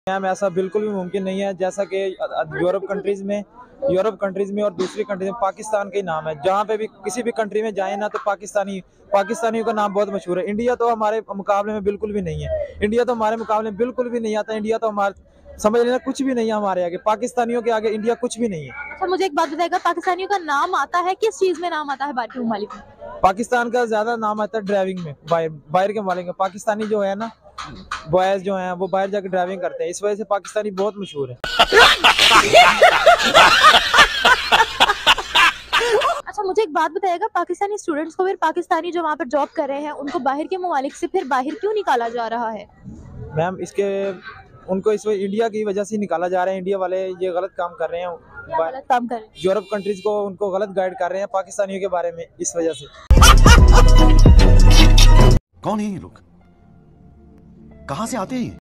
Ma'am ऐसा बिल्कुल भी मुमकिन नहीं है। जैसा कि यूरोप कंट्रीज में और दूसरी कंट्रीज में पाकिस्तान का ही नाम है। जहाँ पे भी किसी भी कंट्री में जाए ना तो पाकिस्तानियों का नाम बहुत मशहूर है। इंडिया तो हमारे मुकाबले में बिल्कुल भी नहीं है। इंडिया तो हमारे मुकाबले में बिल्कुल भी नहीं आता। इंडिया तो हमारे समझ लेना कुछ भी नहीं है हमारे आगे। पाकिस्तानियों के आगे इंडिया कुछ भी नहीं है। अच्छा, मुझे एक बात बताएगा, पाकिस्तानियों का नाम आता है, किस चीज में नाम आता है बाहर के ममालिक में? पाकिस्तान का ज्यादा नाम आता है ड्राइविंग में। बाहर के ममालिक में पाकिस्तानी जो है ना, बॉयज जो हैं वो बाहर जाकर ड्राइविंग करते हैं। इस वजह से पाकिस्तानी बहुत मशहूर है। अच्छा, मुझे एक बात बताइएगा, पाकिस्तानी स्टूडेंट्स को फिर पाकिस्तानी जो वहाँ पर जॉब कर रहे हैं उनको बाहर के ममालिक से फिर बाहर क्यों निकाला जा रहा है? मैम उनको इस वजह इंडिया की वजह से निकाला जा रहा है। इंडिया वाले ये गलत काम कर रहे हैं। गलत काम कर रहे हैं? यूरोप कंट्रीज को उनको गलत गाइड कर रहे हैं पाकिस्तानियों के बारे में, इस वजह से। कौन है ये लोग? कहाँ से आते हैं?